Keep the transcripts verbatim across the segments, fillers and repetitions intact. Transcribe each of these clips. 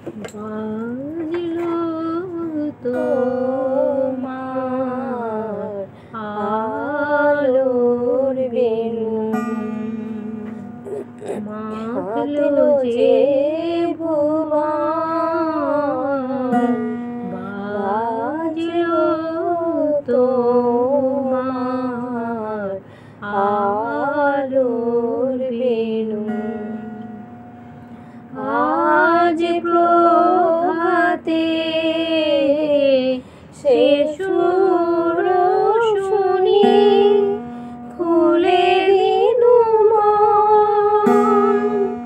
বাজলো তোমার আলোর বেনু, মাখলো যে ভুবন, বাজলো তোমার আলোর বেনু। আজ প্রভাতে সে সুর শুনি, খুলে দিনু মন,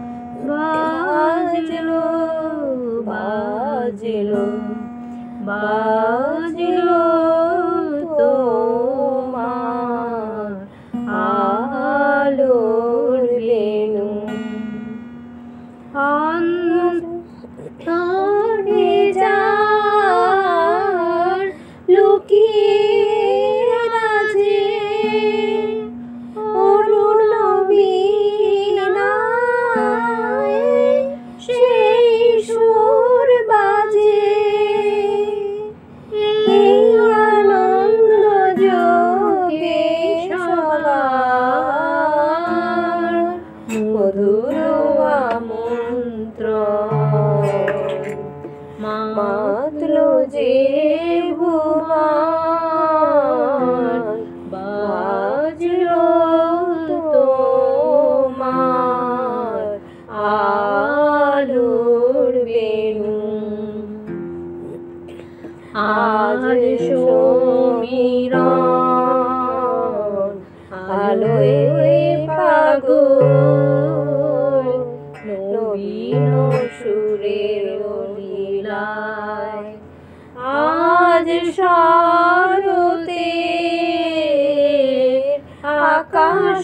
বাজলো বাজলো বাজলো তোমার আলোর বেনু। অন্তরে যার লুকিয়ে আছে অরুণ বীণায়, সেই সুর বাজে এই আনন্দ যোগে সবার মধুর মাতলো যে ভুবন, বাজলো তোমার আলোর বেনু। আজ সমীরণ আলোয় পাগল, নবীন সুরের লীলায়। আজ শরতে আকাশ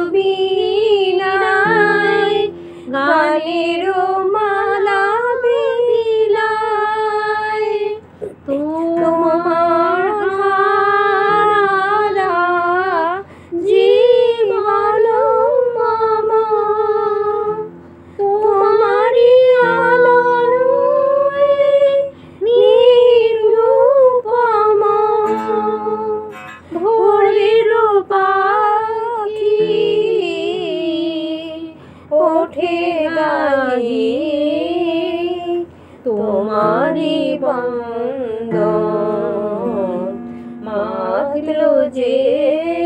বীণায়, গানের মালা বিলায়। তোমার হারা জীবন মম, তোমারি আলোয় নিরূপম। ভোরের পাখি ওঠে গায়ে, তোমারি বন্দন, মাখলো যে